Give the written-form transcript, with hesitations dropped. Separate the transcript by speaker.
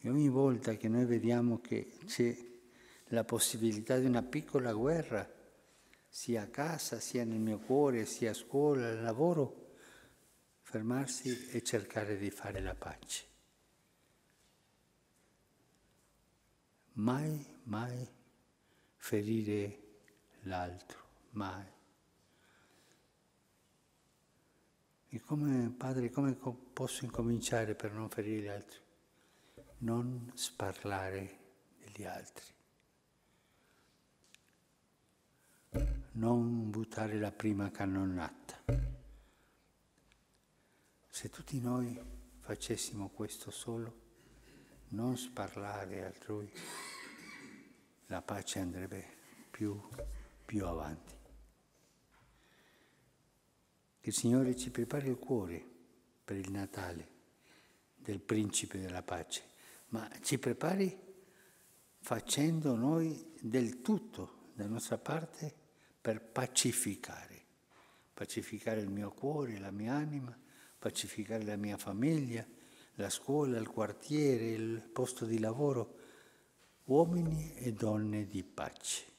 Speaker 1: E ogni volta che noi vediamo che c'è la possibilità di una piccola guerra, sia a casa, sia nel mio cuore, sia a scuola, al lavoro, fermarsi e cercare di fare la pace. Mai, mai ferire l'altro, mai. E come padre, come posso incominciare per non ferire gli altri? Non sparlare degli altri. Non buttare la prima cannonata. Se tutti noi facessimo questo solo, non sparlare altrui, la pace andrebbe più avanti. Che il Signore ci prepari il cuore per il Natale del Principe della Pace, ma ci prepari facendo noi del tutto, da nostra parte, per pacificare il mio cuore, la mia anima, pacificare la mia famiglia, la scuola, il quartiere, il posto di lavoro, uomini e donne di pace.